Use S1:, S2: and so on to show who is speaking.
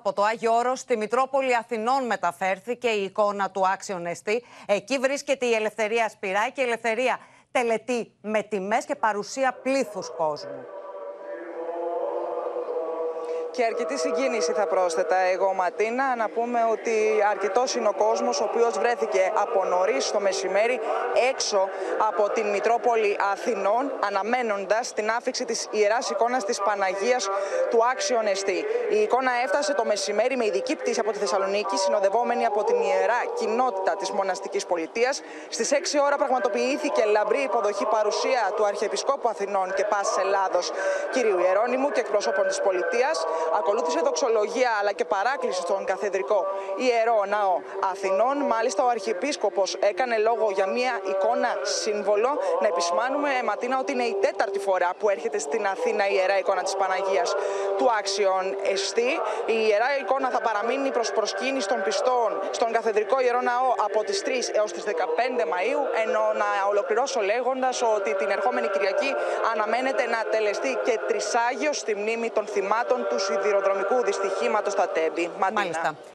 S1: Από το Άγιο Όρος στη Μητρόπολη Αθηνών μεταφέρθηκε η εικόνα του άξιον εστί. Εκεί βρίσκεται η Ελευθερία Σπυράκη. Η Ελευθερία, τελετή με τιμές και παρουσία πλήθους κόσμου.
S2: Και αρκετή συγκίνηση θα πρόσθετα εγώ, Ματίνα. Να πούμε ότι αρκετός είναι ο κόσμος ο οποίος βρέθηκε από νωρίς το μεσημέρι έξω από την Μητρόπολη Αθηνών, αναμένοντας την άφιξη της Ιεράς Εικόνας της Παναγίας του άξιον εστί. Η εικόνα έφτασε το μεσημέρι με ειδική πτήση από τη Θεσσαλονίκη, συνοδευόμενη από την Ιερά Κοινότητα της Μοναστικής Πολιτείας. Στις 6 ώρα πραγματοποιήθηκε λαμπρή υποδοχή παρουσία του Αρχιεπισκόπου Αθηνών και Πάσης Ελλάδος κ. Ιερώνυμου και εκπροσώπων της Πολιτείας. Ακολούθησε δοξολογία αλλά και παράκληση στον Καθεδρικό Ιερό Ναό Αθηνών. Μάλιστα, ο Αρχιεπίσκοπος έκανε λόγο για μια εικόνα σύμβολο. Να επισημάνουμε, Ματίνα, ότι είναι η 4η φορά που έρχεται στην Αθήνα η Ιερά Εικόνα της Παναγίας του άξιον εστί. Η Ιερά Εικόνα θα παραμείνει προς προσκύνηση των πιστών στον Καθεδρικό Ιερό Ναό από τις 3 έως τις 15 Μαΐου. Ενώ να ολοκληρώσω λέγοντας ότι την ερχόμενη Κυριακή αναμένεται να τελεστεί και τρισάγιο στη μνήμη των θυμάτων του σιδηροδρομικού δυστυχήματος στα Τέμπη.
S1: Μάλιστα.